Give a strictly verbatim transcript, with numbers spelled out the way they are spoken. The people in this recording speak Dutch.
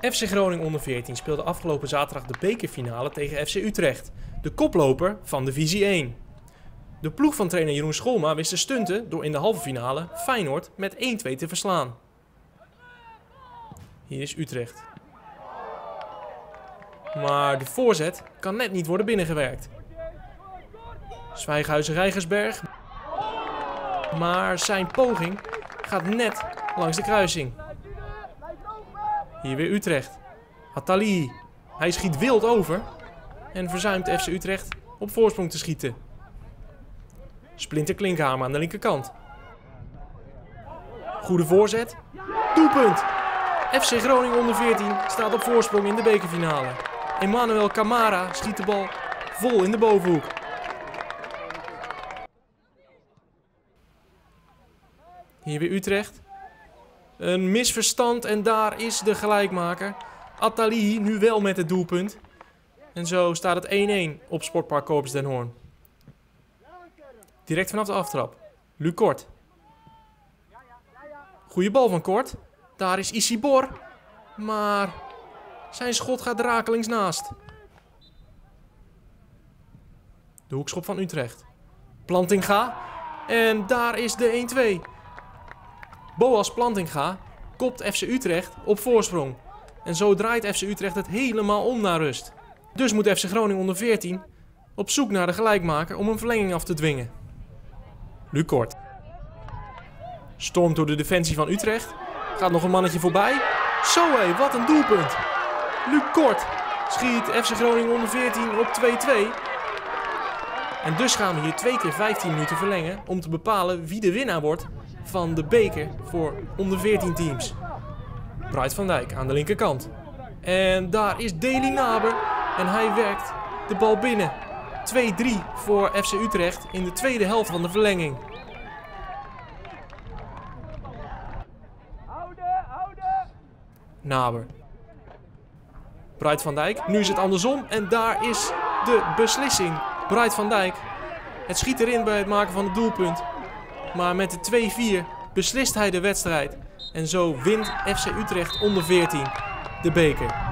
F C Groningen onder veertien speelde afgelopen zaterdag de bekerfinale tegen F C Utrecht, de koploper van divisie één. De ploeg van trainer Jeroen Scholma wist te stunten door in de halve finale Feyenoord met één twee te verslaan. Hier is Utrecht. Maar de voorzet kan net niet worden binnengewerkt. Zwijghuizen-Rijgersberg. Maar zijn poging gaat net langs de kruising. Hier weer Utrecht. Attali. Hij schiet wild over. En verzuimt F C Utrecht op voorsprong te schieten. Splinter Klinkhamer aan de linkerkant. Goede voorzet. Doelpunt. F C Groningen onder veertien staat op voorsprong in de bekerfinale. Emmanuel Camara schiet de bal vol in de bovenhoek. Hier weer Utrecht. Een misverstand en daar is de gelijkmaker. Attali nu wel met het doelpunt. En zo staat het één één op Sportpark Corpus Den Hoorn. Direct vanaf de aftrap. Luc Kort. Goeie bal van Kort. Daar is Isibor. Maar zijn schot gaat rakelings naast. De hoekschop van Utrecht. Plantinga. En daar is de één twee. Boas Plantinga kopt F C Utrecht op voorsprong. En zo draait F C Utrecht het helemaal om naar rust. Dus moet F C Groningen onder veertien op zoek naar de gelijkmaker om een verlenging af te dwingen. Luc Kort. Stormt door de defensie van Utrecht. Gaat nog een mannetje voorbij. Zo hé, wat een doelpunt. Luc Kort schiet F C Groningen onder veertien op twee twee. En dus gaan we hier twee keer vijftien minuten verlengen om te bepalen wie de winnaar wordt van de beker voor onder veertien teams. Bright van Dijk aan de linkerkant. En daar is Deli Naber en hij werkt de bal binnen. twee drie voor F C Utrecht in de tweede helft van de verlenging. Naber. Bright van Dijk. Nu is het andersom en daar is de beslissing. Bright van Dijk. Het schiet erin bij het maken van het doelpunt. Maar met de twee vier beslist hij de wedstrijd. En zo wint F C Utrecht onder veertien de beker.